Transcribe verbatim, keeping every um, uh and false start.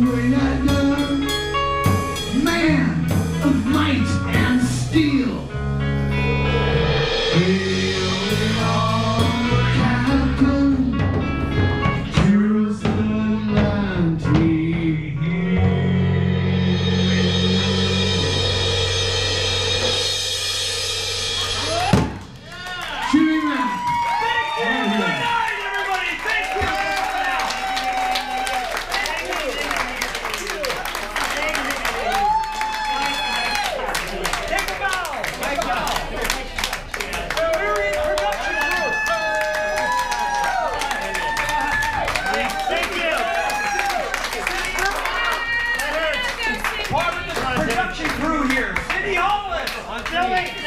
Waylander, man of might and steel. Hailing on the captain, Jerusalem land he shooting round. Thank you. Good night, everybody. Thank you. Take a bow. Take a bow. The MYRIAD production group. Thank you. Part of the production crew here. Cindy Holland.